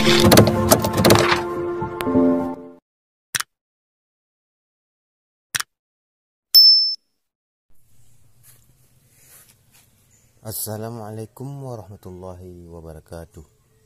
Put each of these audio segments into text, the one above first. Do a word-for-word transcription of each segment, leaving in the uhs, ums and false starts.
Assalamualaikum warahmatullahi wabarakatuh.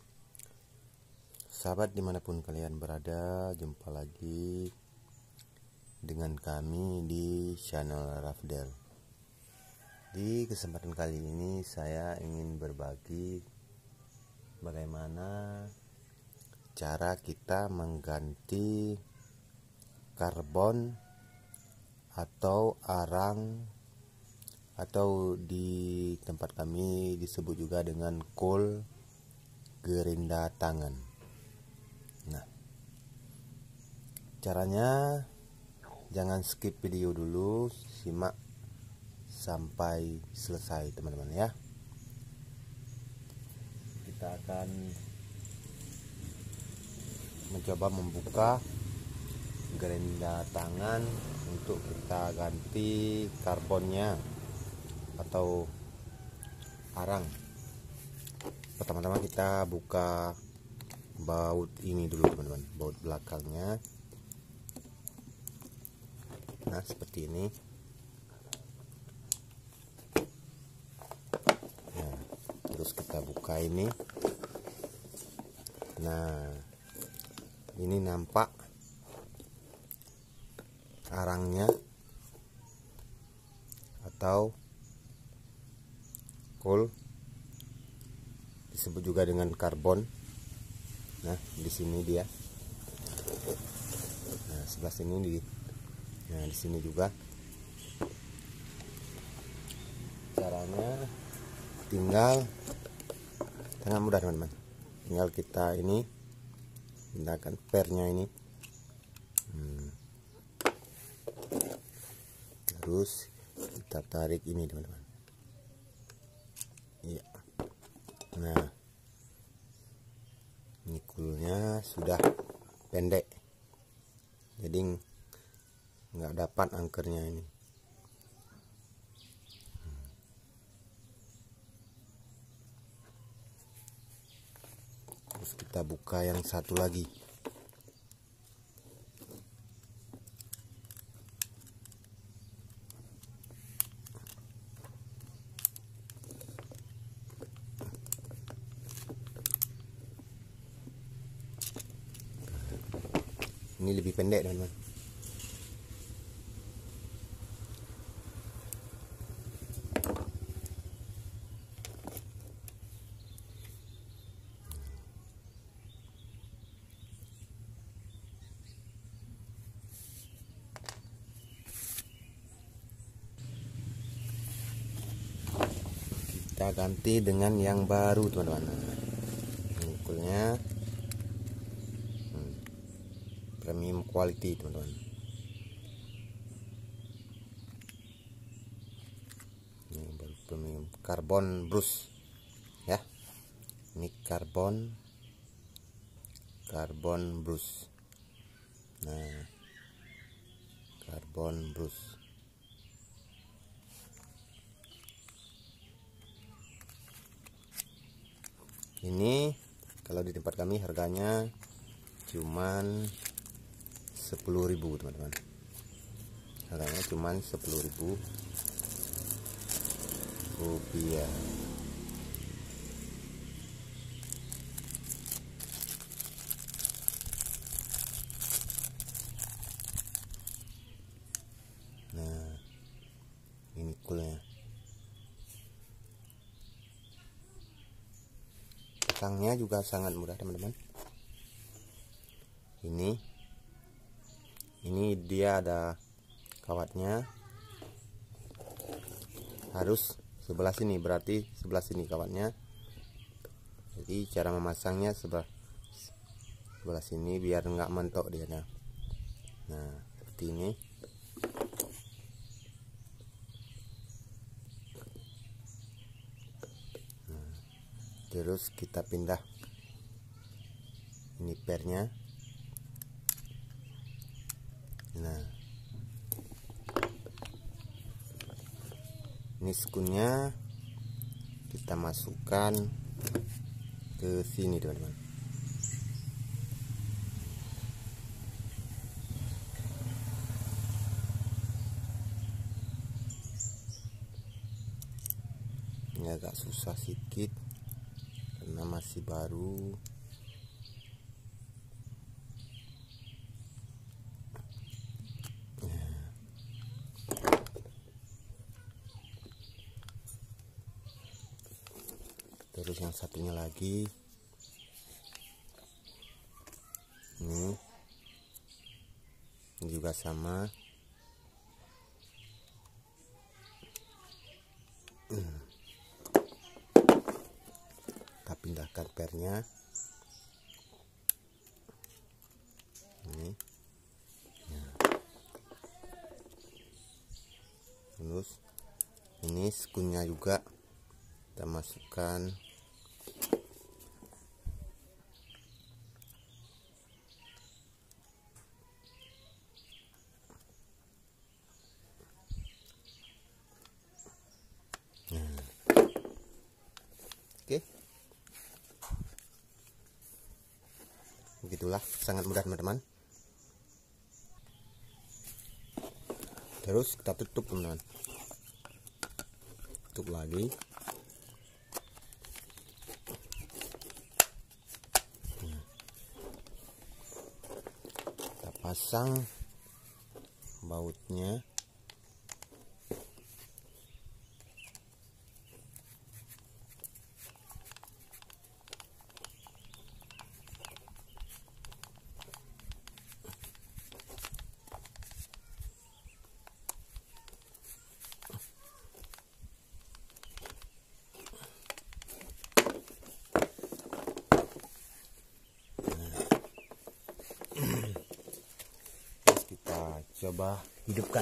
Sahabat dimanapun kalian berada, jumpa lagi dengan kami di channel Rafdel. Di kesempatan kali ini saya ingin berbagi bagaimana cara kita mengganti karbon atau arang, atau di tempat kami disebut juga dengan kol gerinda tangan. Nah, caranya jangan skip video dulu, simak sampai selesai teman-teman ya. Kita akan mencoba membuka gerinda tangan untuk kita ganti karbonnya atau arang. Pertama-tama kita buka baut ini dulu teman-teman, baut belakangnya. Nah, seperti ini. Nah, terus kita buka ini. Nah, ini nampak arangnya atau kol, disebut juga dengan karbon. Nah, di sini dia. Nah, sebelah sini di Nah, di sini juga. Caranya tinggal sangat mudah teman-teman. Tinggal kita ini pindahkan pernya ini. Hmm. Terus kita tarik ini teman-teman. Iya. Nah, ini kulnya sudah pendek, jadi nggak dapat angkernya ini. Terus kita buka yang satu lagi. Ini lebih pendek teman-teman. Kita ganti dengan yang baru teman-teman. Kulnya premium quality teman-teman. Ini baru premium karbon brush ya. Ini karbon karbon brush. Nah, karbon brush. Ini kalau di tempat kami harganya cuman sepuluh ribu teman-teman. Harganya cuman sepuluh ribu rupiah. Nah, ini kulnya. Pasangnya juga sangat mudah teman-teman. Ini Ini dia ada kawatnya, harus sebelah sini, berarti sebelah sini kawatnya. Jadi cara memasangnya sebelah sebelah sini biar nggak mentok dia. Nah, nah seperti ini. Nah, terus kita pindah ini pernya. Nah, ini skunnya kita masukkan ke sini teman-teman. agak susah sedikit karena masih baru. Terus yang satunya lagi ini, ini juga sama. Hmm. Kita pindahkan pernya ini. Nah. Terus ini skunnya juga kita masukkan. Nah. Oke, begitulah, sangat mudah teman-teman. Terus kita tutup teman-teman, tutup lagi. Nah. Kita pasang bautnya. Coba hidupkan.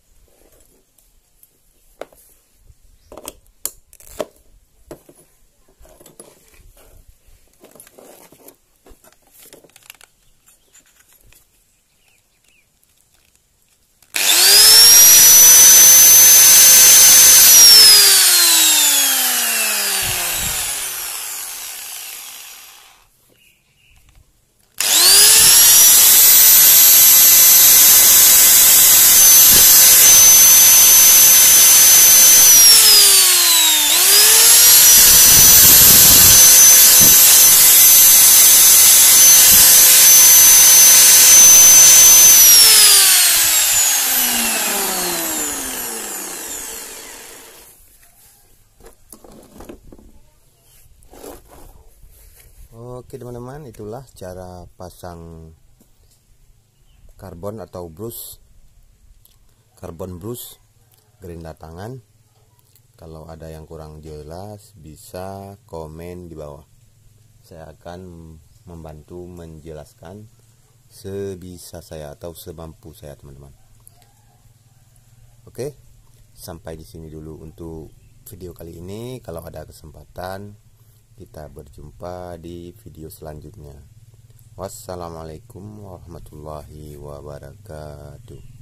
Oke teman-teman, itulah cara pasang karbon atau brus, karbon brus gerinda tangan. Kalau ada yang kurang jelas bisa komen di bawah, saya akan membantu menjelaskan sebisa saya atau semampu saya teman-teman. Oke, sampai di sini dulu untuk video kali ini. Kalau ada kesempatan kita berjumpa di video selanjutnya. Wassalamualaikum warahmatullahi wabarakatuh.